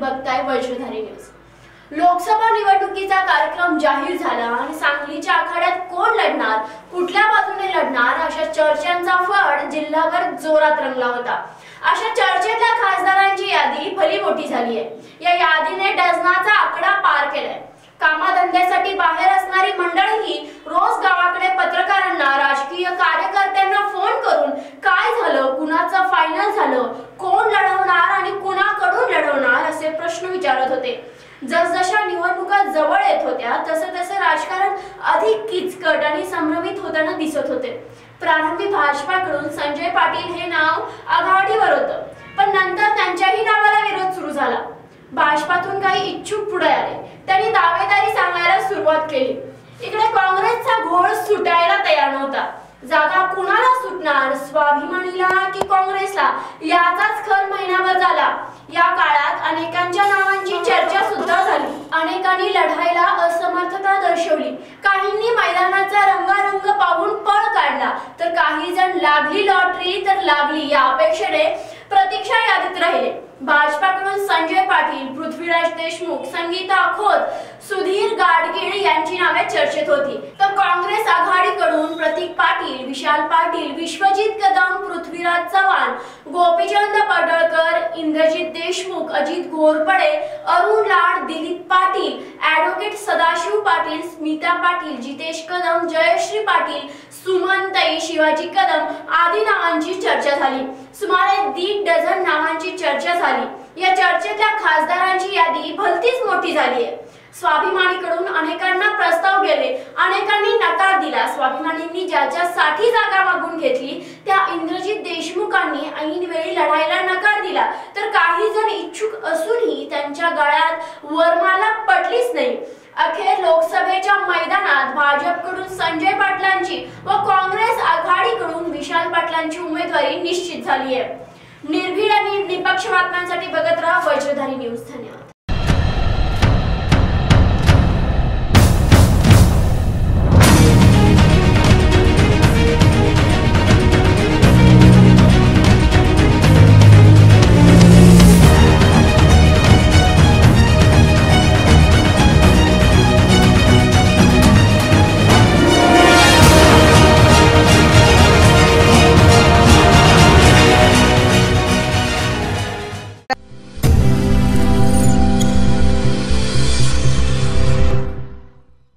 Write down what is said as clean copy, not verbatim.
बघताय वज्रधारी न्यूज। लोकसभा निवडणुकीचा कार्यक्रम जाहीर झाला आणि सांगलीच्या आखाड्यात कोण लढणार, कुठल्या बाजूने लढणार अशा चर्चांचा फड जिल्हाभर जोरात रंगला होता। अशा चर्चेतल्या खासदारांची यादी भली मोठी झाली आहे। या यादीने डझनाचा आकडा पार केलाय। कामाधंद्यासाठी बाहेर असणारी मंडळीही रोज गावाकडे पत्रकारांना, राजकीय कार्यकर्त्यांना फोन करून काय झालं, कुणाचं फायनल झालं, कोण लढवणार आणि कुणाकडून लढवणार असे प्रश्न विचारत होते। जसजशा निवडणुका जवळ येत होत्या तसे राजकारण अधिक किचकट आणि संभ्रमित होताना दिसत होते। प्रारंभी भाजपाकडून संजय पाटील हे नाव आघाडीवर होतं, पण नंतर त्यांच्याही नावाला विरोध सुरू झाला। भाजपातून काही इच्छुक पुढे आले, त्यांनी दावेदारी सांगायला सुरुवात केली। इकडे काँग्रेसचा घोळ सुटायला तयार नव्हता। जागा कुणाला सुटणार, स्वाभिमानीला की काँग्रेसला, याचाच खर महिनाभर झाला। या काळात अनेकांच्या नावांची चर्चा सुद्धा झाली। अनेकांनी लढायला असमर्थता दर्शवली, काहींनी मैदानाचा रंगारंग पाहून पळ काढला, तर काही जण लागली लॉटरी तर लागली या अपेक्षेने प्रतीक्षा यादीत राहिले। भाजपाकडून संजय पाटील, पृथ्वीराज देशमुख, संगीता खोत, सुधीर गाडगीळ यांची नावे चर्चेत होती, तर काँग्रेस आघाडीकडून प्रतीक पाटील, विशाल पाटील, विश्वजित कदम, पृथ्वीराज चव्हाण, गोपीचंद पडळकर, इंद्रजित देशमुख, अजित घोरपडे, अरुण लाड, दिलीप पाटील, ॲडव्होकेट सदाशिव पाटील, स्मिता पाटील, जितेश कदम, जयश्री पाटील, सुमनताई, शिवाजी कदम आदी नावांची चर्चा झाली। सुमारे 1.5 डझन नावांची चर्चा झाली। या चर्चेतल्या खासदारांची यादी भलतीच मोठी झाली आहे। स्वाभिमानीकडून अनेकांना प्रस्ताव गेले, अनेकांनी नकार दिला। स्वाभिमानींनी ज्याच्यासाठी जागा मागून घेतली त्या इंद्रजित देशमुखांनी ऐन वेळी लढायला नकार दिला, तर काही जण इच्छुक असूनही त्यांच्या गळ्यात वरमाला पडलीच नाही। अखेर लोकसभेच्या मैदानात भाजपकडून संजय पाटलांची व काँग्रेस आघाडीकडून विशाल पाटलांची उमेदवारी निश्चित झाली आहे। निर्भीड आणि निपक्ष बातम्यांसाठी बघत राहा वज्रधारी न्यूज।